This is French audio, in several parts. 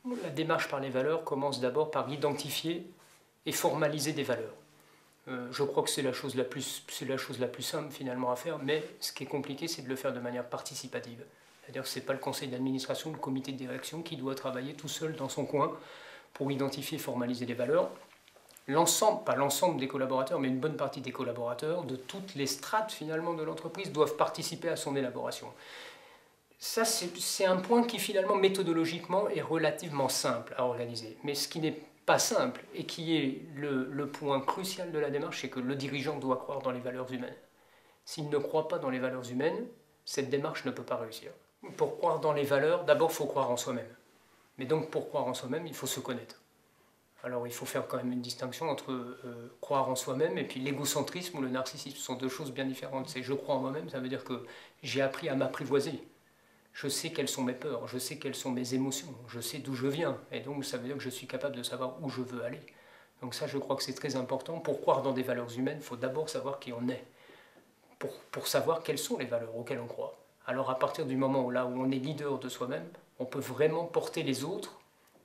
La démarche par les valeurs commence d'abord par identifier et formaliser des valeurs. Je crois que c'est la chose la plus simple finalement à faire, mais ce qui est compliqué, c'est de le faire de manière participative. C'est-à-dire que ce n'est pas le conseil d'administration, le comité de direction qui doit travailler tout seul dans son coin pour identifier et formaliser les valeurs. L'ensemble, pas l'ensemble des collaborateurs, mais une bonne partie des collaborateurs, de toutes les strates finalement de l'entreprise, doivent participer à son élaboration. Ça, c'est un point qui finalement méthodologiquement est relativement simple à organiser. Mais ce qui n'est pas simple et qui est le point crucial de la démarche, c'est que le dirigeant doit croire dans les valeurs humaines. S'il ne croit pas dans les valeurs humaines, cette démarche ne peut pas réussir. Pour croire dans les valeurs, d'abord il faut croire en soi-même. Mais donc pour croire en soi-même, il faut se connaître. Alors il faut faire quand même une distinction entre croire en soi-même et puis l'égocentrisme ou le narcissisme. Ce sont deux choses bien différentes. C'est je crois en moi-même, ça veut dire que j'ai appris à m'apprivoiser. Je sais quelles sont mes peurs, je sais quelles sont mes émotions, je sais d'où je viens. Et donc ça veut dire que je suis capable de savoir où je veux aller. Donc ça, je crois que c'est très important. Pour croire dans des valeurs humaines, il faut d'abord savoir qui on est. Pour savoir quelles sont les valeurs auxquelles on croit. Alors à partir du moment où on est leader de soi-même, on peut vraiment porter les autres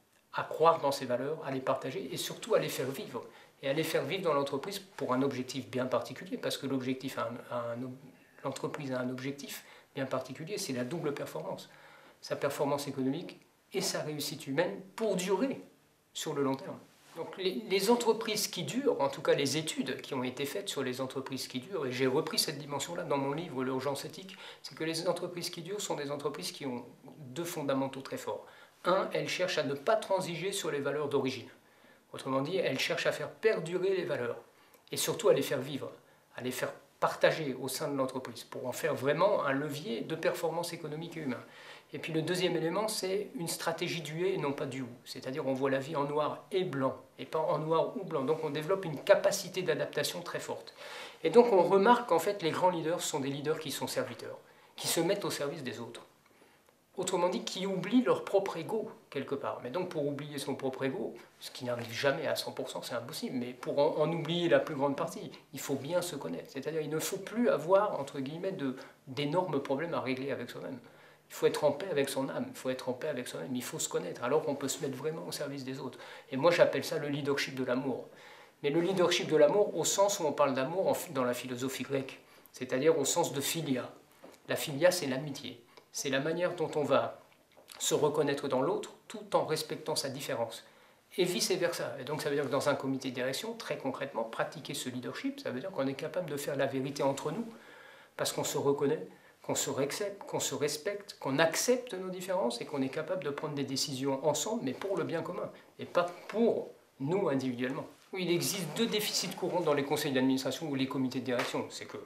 à croire dans ces valeurs, à les partager et surtout à les faire vivre. Et à les faire vivre dans l'entreprise pour un objectif bien particulier, parce que l'entreprise a un objectif bien particulier, c'est la double performance. Sa performance économique et sa réussite humaine pour durer sur le long terme. Donc les entreprises qui durent, en tout cas les études qui ont été faites sur les entreprises qui durent, et j'ai repris cette dimension-là dans mon livre L'urgence éthique, c'est que les entreprises qui durent sont des entreprises qui ont deux fondamentaux très forts. Un, elles cherchent à ne pas transiger sur les valeurs d'origine. Autrement dit, elles cherchent à faire perdurer les valeurs et surtout à les faire vivre, à les faire partager au sein de l'entreprise pour en faire vraiment un levier de performance économique et humain. Et puis le deuxième élément, c'est une stratégie du et non pas du ou. C'est-à-dire on voit la vie en noir et blanc, et pas en noir ou blanc. Donc on développe une capacité d'adaptation très forte. Et donc on remarque qu'en fait les grands leaders sont des leaders qui sont serviteurs, qui se mettent au service des autres. Autrement dit, qui oublient leur propre ego, quelque part. Mais donc pour oublier son propre ego, ce qui n'arrive jamais à 100%, c'est impossible, mais pour en oublier la plus grande partie, il faut bien se connaître. C'est-à-dire il ne faut plus avoir, entre guillemets, d'énormes problèmes à régler avec soi-même. Il faut être en paix avec son âme, il faut être en paix avec soi-même, il faut se connaître, alors qu'on peut se mettre vraiment au service des autres. Et moi j'appelle ça le leadership de l'amour. Mais le leadership de l'amour au sens où on parle d'amour dans la philosophie grecque, c'est-à-dire au sens de philia. La philia, c'est l'amitié. C'est la manière dont on va se reconnaître dans l'autre tout en respectant sa différence. Et vice-versa. Et donc ça veut dire que dans un comité de direction, très concrètement, pratiquer ce leadership, ça veut dire qu'on est capable de faire la vérité entre nous, parce qu'on se reconnaît, qu'on se respecte, qu'on accepte nos différences et qu'on est capable de prendre des décisions ensemble, mais pour le bien commun, et pas pour nous individuellement. Oui, il existe deux déficits courants dans les conseils d'administration ou les comités de direction. C'est que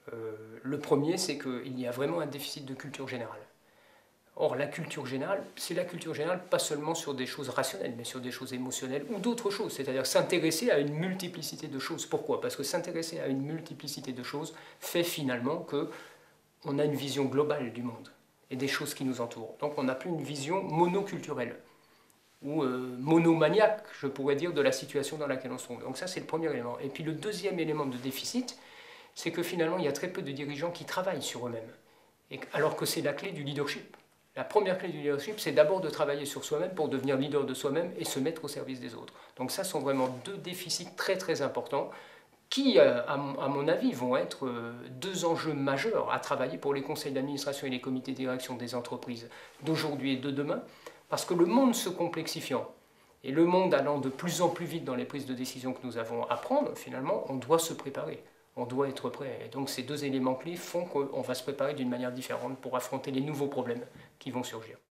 le premier, c'est qu'il y a vraiment un déficit de culture générale. Or, la culture générale, c'est la culture générale pas seulement sur des choses rationnelles, mais sur des choses émotionnelles ou d'autres choses, c'est-à-dire s'intéresser à une multiplicité de choses. Pourquoi? Parce que s'intéresser à une multiplicité de choses fait finalement qu'on a une vision globale du monde et des choses qui nous entourent. Donc on n'a plus une vision monoculturelle ou monomaniaque, je pourrais dire, de la situation dans laquelle on se trouve. Donc ça, c'est le premier élément. Et puis le deuxième élément de déficit, c'est que finalement, il y a très peu de dirigeants qui travaillent sur eux-mêmes, alors que c'est la clé du leadership. La première clé du leadership, c'est d'abord de travailler sur soi-même pour devenir leader de soi-même et se mettre au service des autres. Donc ça sont vraiment deux déficits très très importants qui, à mon avis, vont être deux enjeux majeurs à travailler pour les conseils d'administration et les comités de direction des entreprises d'aujourd'hui et de demain, parce que le monde se complexifiant et le monde allant de plus en plus vite dans les prises de décision que nous avons à prendre, finalement, on doit se préparer. On doit être prêt. Et donc ces deux éléments clés font qu'on va se préparer d'une manière différente pour affronter les nouveaux problèmes qui vont surgir.